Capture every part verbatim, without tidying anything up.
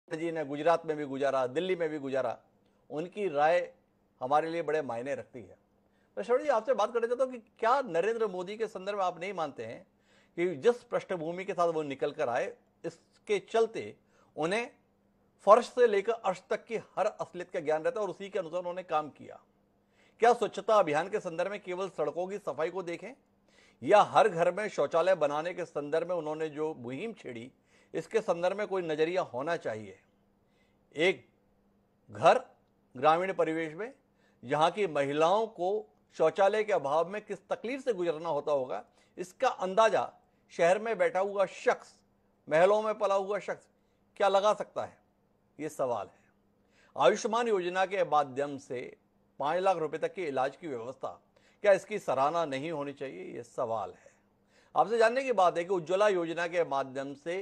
जी ने गुजरात में भी गुजारा, दिल्ली में भी गुजारा, उनकी राय हमारे लिए बड़े मायने रखती है। तो श्रवण जी, आपसे बात करना चाहता हूँ कि क्या नरेंद्र मोदी के संदर्भ में आप नहीं मानते हैं कि जिस पृष्ठभूमि के साथ वो निकल कर आए, इसके चलते उन्हें फर्श से लेकर अर्श तक की हर असलियत का ज्ञान रहता है और उसी के अनुसार उन्होंने काम किया। क्या स्वच्छता अभियान के संदर्भ में केवल सड़कों की सफाई को देखें, या हर घर में शौचालय बनाने के संदर्भ में उन्होंने जो मुहिम छेड़ी, इसके संदर्भ में कोई नजरिया होना चाहिए। एक घर ग्रामीण परिवेश में जहां की महिलाओं को शौचालय के अभाव में किस तकलीफ से गुजरना होता होगा, इसका अंदाजा शहर में बैठा हुआ शख्स, महलों में पला हुआ शख्स क्या लगा सकता है? यह सवाल है। आयुष्मान योजना के माध्यम से पांच लाख रुपए तक के इलाज की व्यवस्था, क्या इसकी सराहना नहीं होनी चाहिए? यह सवाल है। आपसे जानने की बात है कि उज्ज्वला योजना के माध्यम से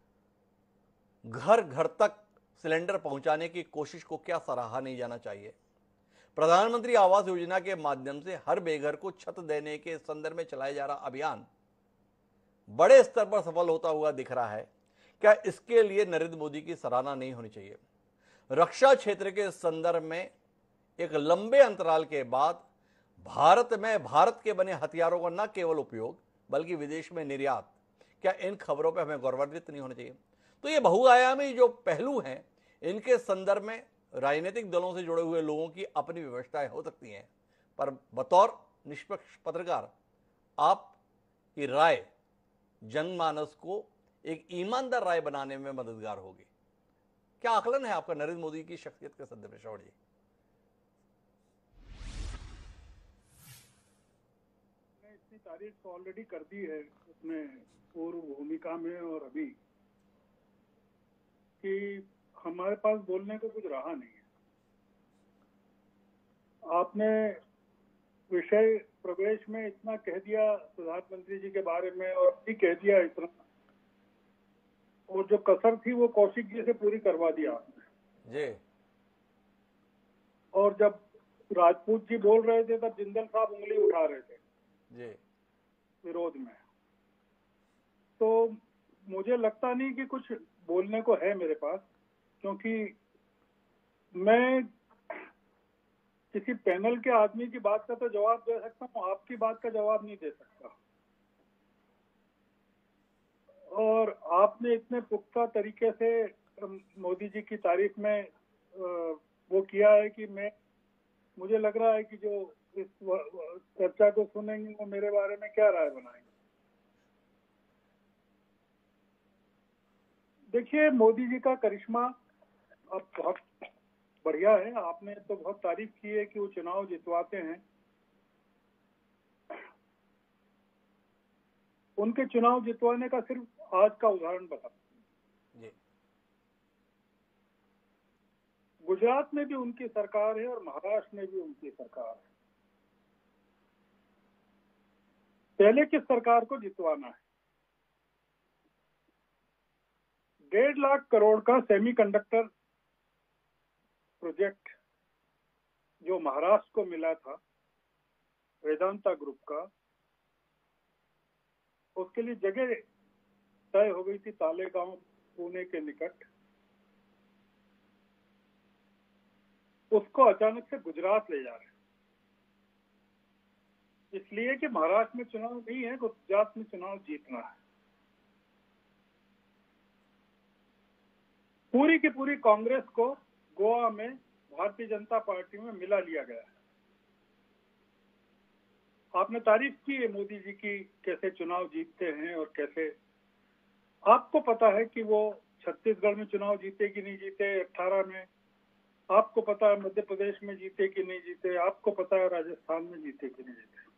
घर घर तक सिलेंडर पहुंचाने की कोशिश को क्या सराहा नहीं जाना चाहिए? प्रधानमंत्री आवास योजना के माध्यम से हर बेघर को छत देने के संदर्भ में चलाया जा रहा अभियान बड़े स्तर पर सफल होता हुआ दिख रहा है, क्या इसके लिए नरेंद्र मोदी की सराहना नहीं होनी चाहिए? रक्षा क्षेत्र के संदर्भ में एक लंबे अंतराल के बाद भारत में भारत के बने हथियारों का न केवल उपयोग बल्कि विदेश में निर्यात, क्या इन खबरों पर हमें गौरवान्वित नहीं होना चाहिए? तो ये बहुआयामी जो पहलू हैं, इनके संदर्भ में राजनीतिक दलों से जुड़े हुए लोगों की अपनी व्यवस्थाएं हो सकती हैं, पर बतौर निष्पक्ष पत्रकार आपकी राय जनमानस को एक ईमानदार राय बनाने में मददगार होगी। क्या आकलन है आपका नरेंद्र मोदी की शख्सियत के संदर्भ में श्रवण जी? इतनी तारीफ तो ऑलरेडी कर दी है अपने पूर्व भूमिका में और अभी, कि हमारे पास बोलने को कुछ रहा नहीं है। आपने विषय प्रवेश में इतना कह दिया प्रधानमंत्री जी के बारे में और भी कह दिया इतना, और जो कसर थी वो कौशिक जी से पूरी करवा दिया आपने जी। और जब राजपूत जी बोल रहे थे तब जिंदल साहब उंगली उठा रहे थे जी विरोध में। तो मुझे लगता नहीं कि कुछ बोलने को है मेरे पास, क्योंकि मैं किसी पैनल के आदमी की बात का तो जवाब दे सकता हूँ, आपकी बात का जवाब नहीं दे सकता। और आपने इतने पुख्ता तरीके से मोदी जी की तारीफ में वो किया है कि मैं मुझे लग रहा है कि जो इस चर्चा को सुनेंगे वो मेरे बारे में क्या राय बनाएंगे। देखिए, मोदी जी का करिश्मा अब बहुत बढ़िया है। आपने तो बहुत तारीफ की है कि वो चुनाव जितवाते हैं। उनके चुनाव जितवाने का सिर्फ आज का उदाहरण बता। गुजरात में भी उनकी सरकार है और महाराष्ट्र में भी उनकी सरकार है। पहले किस सरकार को जितवाना है? डेढ़ लाख करोड़ का सेमीकंडक्टर प्रोजेक्ट जो महाराष्ट्र को मिला था वेदांता ग्रुप का, उसके लिए जगह तय हो गई थी तालेगांव पुणे के निकट। उसको अचानक से गुजरात ले जा रहे हैं, इसलिए कि महाराष्ट्र में चुनाव नहीं है, गुजरात में चुनाव जीतना है। पूरी की पूरी कांग्रेस को गोवा में भारतीय जनता पार्टी में मिला लिया गया है। आपने तारीफ की है मोदी जी की, कैसे चुनाव जीतते हैं और कैसे। आपको पता है कि वो छत्तीसगढ़ में चुनाव जीते कि नहीं जीते, अठारह में। आपको पता है मध्य प्रदेश में जीते कि नहीं जीते, आपको पता है राजस्थान में जीते कि नहीं जीते।